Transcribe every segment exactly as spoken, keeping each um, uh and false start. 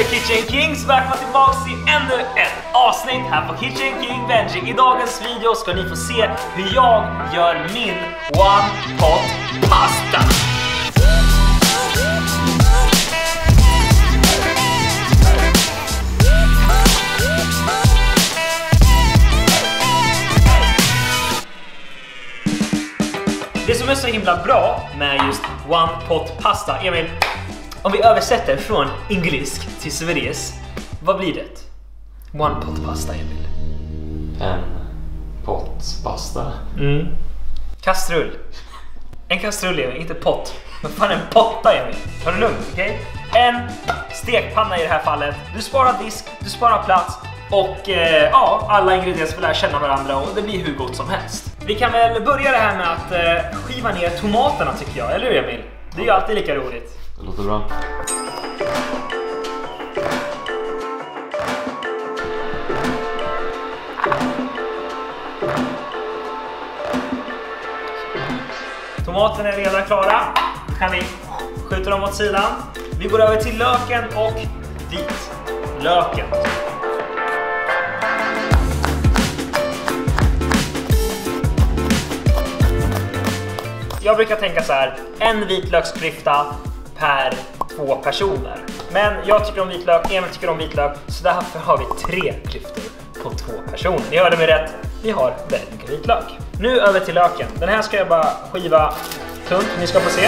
är Kitchen Kings, välkomna tillbaka till ännu ett avsnitt här på Kitchen King Benji. I dagens video ska ni få se hur jag gör min one pot pasta. Det som är så himla bra med just one pot pasta, Emil, om vi översätter från engelsk till sveriges, vad blir det? One pot pasta, Emil. En pot pasta. Mm. Kastrull. En kastrull, Emil, inte pott. Men fan, en potta, Emil. Ta det lugnt, okej? Okay? En stekpanna i det här fallet. Du sparar disk, du sparar plats. Och eh, ja, alla ingredienser får lära känna varandra och det blir hur gott som helst. Vi kan väl börja det här med att eh, skiva ner tomaterna, tycker jag. Eller hur, Emil? Det är ju alltid lika roligt. Det låter bra. Tomaterna är redan klara. Då kan vi skjuta dem åt sidan. Vi går över till löken och vitlöken. Jag brukar tänka så här, en vitlöksklyfta per två personer. Men jag tycker om vitlök, Emil tycker om vitlök, så därför har vi tre klyftor på två personer. Ni hörde mig rätt, vi har väldigt mycket vitlök. Nu över till löken. Den här ska jag bara skiva tunt, ni ska få se.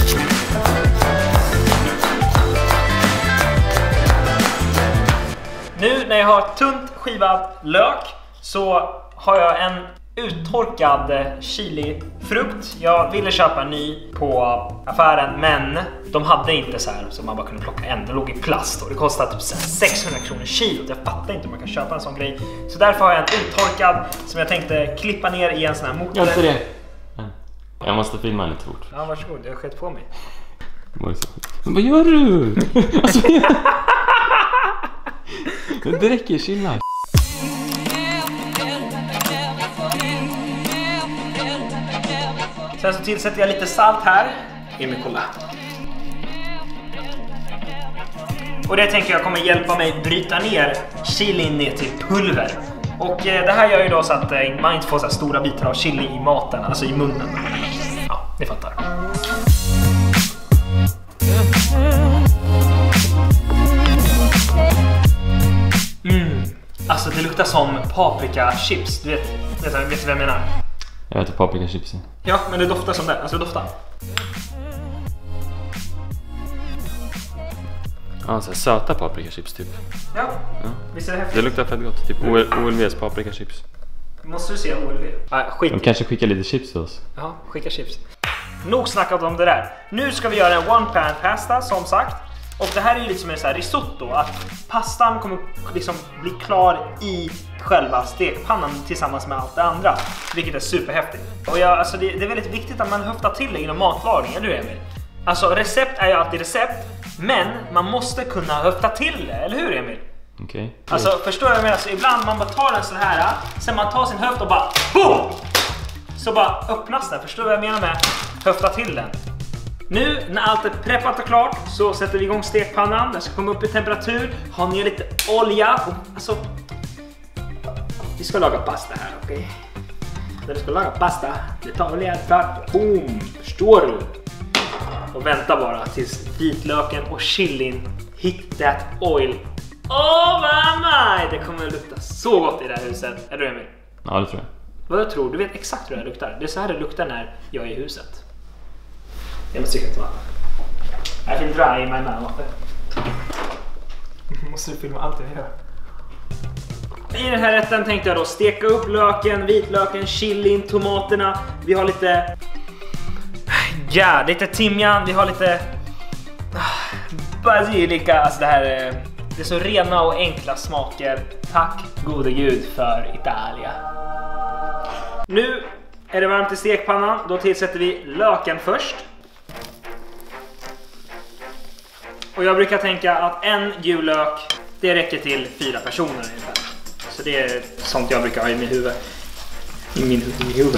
Nu när jag har tunt skivad lök så har jag en uttorkad chilifrukt. Jag ville köpa en ny på affären, men de hade inte så här så man bara kunde plocka en. Den låg i plast och det kostade typ sexhundra kronor kilo. Jag fattar inte om man kan köpa en sån grej. Så därför har jag en uttorkad som jag tänkte klippa ner i en sån här motor. Jag inte det. Jag måste filma lite fort. Ja, varsågod. Jag har skett på mig. Vad gör du? Alltså, det räcker, chilla. Sen så tillsätter jag lite salt här. Emil, kolla. Och det tänker jag kommer hjälpa mig bryta ner chilin ner till pulver. Och eh, det här gör ju då så att eh, man inte får så här stora bitar av chili i maten, alltså i munnen. Ja, ni fattar. Mm. Alltså det luktar som paprika chips. Du vet, vet, vet, vet du vad jag menar? Jag vet paprika chips. Ja, men det doftar som det. Alltså det doftar. Ja, så här söta paprika chips typ. Ja, ja. Visst är det häftigt? Det luktar fett gott. Typ O L V:s paprika chips. Måste du se O L V? Ah, skit. De kanske skickar lite chips till oss. Ja, skicka chips. Nog snackat om det där. Nu ska vi göra en one pan pasta, som sagt. Och det här är ju liksom en så här risotto. Att pastan kommer liksom bli klar i själva stekpannan tillsammans med allt det andra. Vilket är superhäftigt. Och jag, alltså det, det är väldigt viktigt att man höftar till det inom matlagning, eller hur, Emil? Alltså recept är ju alltid recept. Men man måste kunna höfta till det, eller hur, Emil? Okej. Okay. Alltså förstår du vad jag menar? Så ibland man bara tar en sån här, sen man tar sin höft och bara boom! Så bara öppnas den. Förstår du vad jag menar med höfta till den? Nu när allt är preppat och klart så sätter vi igång stekpannan. Den ska komma upp i temperatur. Ha ner lite olja. Alltså, vi ska laga pasta här, okej? Okay? När vi ska laga pasta, det tar olja klart. Boom! Förstår du? Och vänta bara tills vitlöken och chilin hit that oil. Åh, vad nej! Det kommer att lukta så gott i det här huset. Är du med? Ja, det tror jag. Vad tror du? Du vet exakt hur det luktar. Det är så här det luktar när jag är i huset. Jag måste dricka lite vatten. I feel dry in my mouth. Måste du filma allt jag gör? I den här rätten tänkte jag då steka upp löken, vitlöken, chilin, tomaterna. Vi har lite... Ja, lite timjan. Vi har lite... basilika. Alltså det här är... Det är så rena och enkla smaker. Tack gode gud för Italia. Nu är det varmt i stekpannan. Då tillsätter vi löken först. Och jag brukar tänka att en gul lök, det räcker till fyra personer ungefär. Så det är sånt jag brukar ha i min huvud. I min, i min huvud.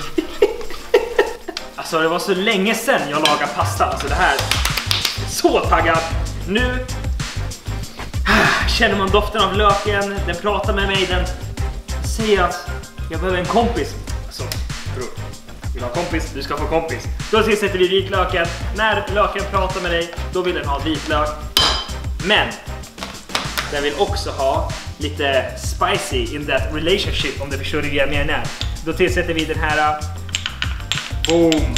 Alltså det var så länge sedan jag lagade pasta. Alltså det här är så taggad. Nu Känner man doften av löken, den pratar med mig, den säger att jag behöver en kompis. Alltså, bror, vill du ha kompis? Du ska få kompis. Då tillsätter vi vitlöken. När löken pratar med dig, då vill den ha vitlök. Men den vill också ha lite spicy in that relationship, om du förstår det jag menar. Då tillsätter vi den här. Boom!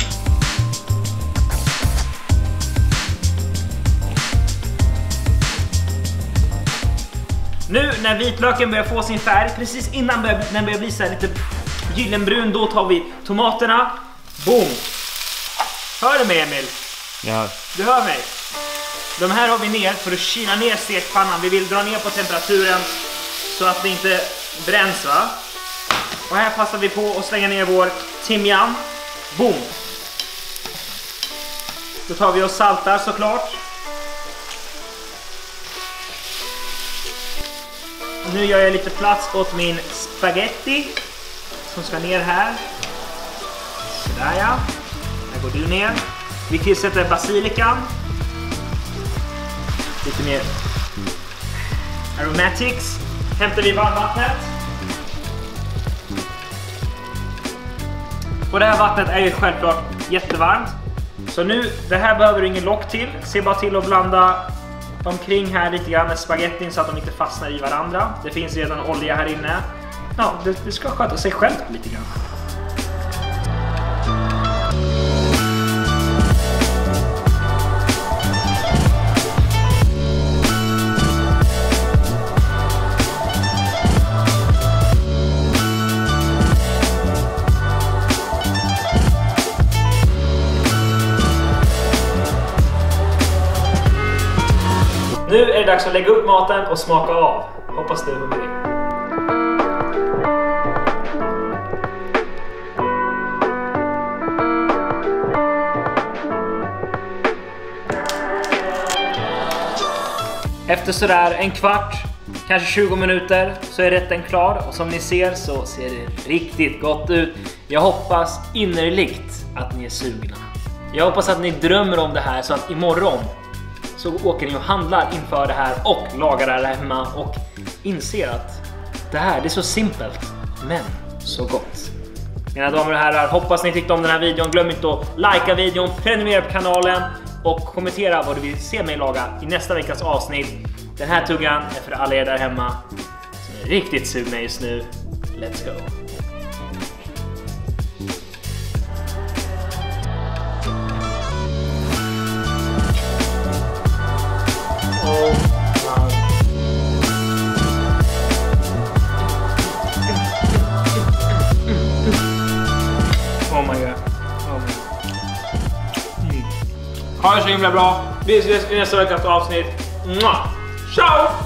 Nu när vitlöken börjar få sin färg, precis innan den börjar bli så här lite gyllenbrun, då tar vi tomaterna. Boom! Hör du mig, Emil? Ja. Du hör mig? De här har vi ner för att kyla ner stekpannan. Vi vill dra ner på temperaturen så att det inte bränns, va? Och här passar vi på att slänga ner vår timjan. Boom! Då tar vi och saltar såklart. Och nu gör jag lite plats åt min spaghetti som ska ner här. Sådär ja. Här går du ner. Vi tillsätter basilikan. Lite mer aromatics. Hämtar vi varmvattnet. Och det här vattnet är ju självklart jättevarmt. Så nu, det här behöver du ingen lock till. Se bara till att blanda omkring här lite grann med spagettin så att de inte fastnar i varandra. Det finns redan olja här inne. Ja, det, det ska sköta sig självt lite grann. Nu är det dags att lägga upp maten och smaka av. Hoppas du är hungrig. Efter sådär en kvart, kanske tjugo minuter, så är rätten klar. Och som ni ser så ser det riktigt gott ut. Jag hoppas innerligt att ni är sugna. Jag hoppas att ni drömmer om det här så att imorgon så åker ni och handlar inför det här och lagar det här hemma och inser att det här, det är så simpelt men så gott. Mina damer och herrar, hoppas ni tyckte om den här videon. Glöm inte att likea videon, prenumerera på kanalen och kommentera vad du vill se mig laga i nästa veckas avsnitt. Den här tuggan är för alla er där hemma som är riktigt sugna just nu. Let's go! Oh my god. Oh my god. Mm. Ha det så himla bra. Vi ses i nästa veckas avsnitt. Ciao!